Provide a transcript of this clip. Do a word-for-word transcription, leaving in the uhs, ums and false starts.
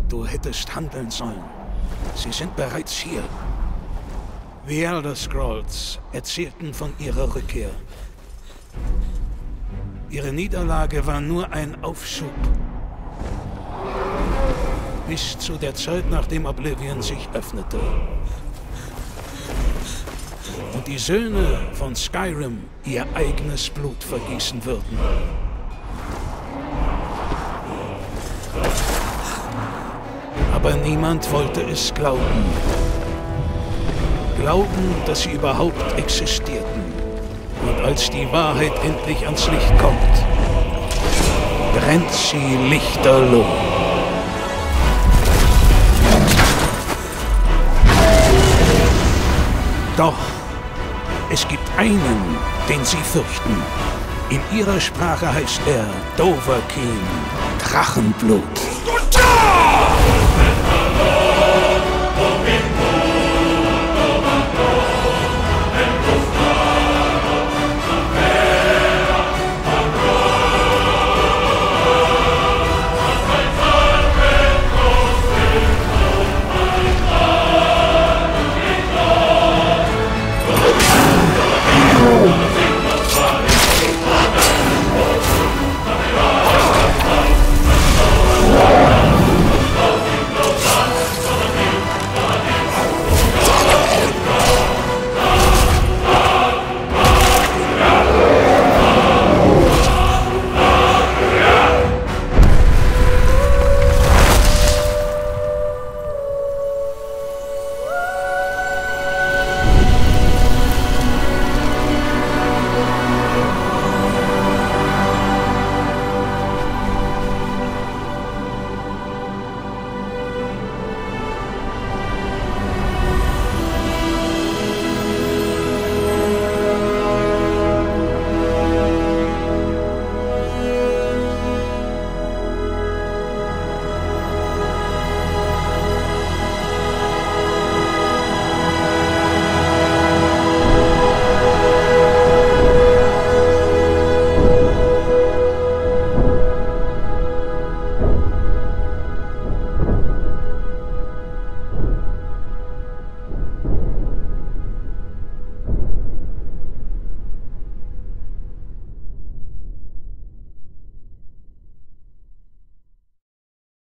Du hättest handeln sollen. Sie sind bereits hier. The Elder Scrolls erzählten von ihrer Rückkehr. Ihre Niederlage war nur ein Aufschub. Bis zu der Zeit, nachdem Oblivion sich öffnete. Und die Söhne von Skyrim ihr eigenes Blut vergießen würden. Aber niemand wollte es glauben. Glauben, dass sie überhaupt existierten. Und als die Wahrheit endlich ans Licht kommt, brennt sie lichterloh. Doch es gibt einen, den sie fürchten. In ihrer Sprache heißt er Dovahkiin, Drachenblut.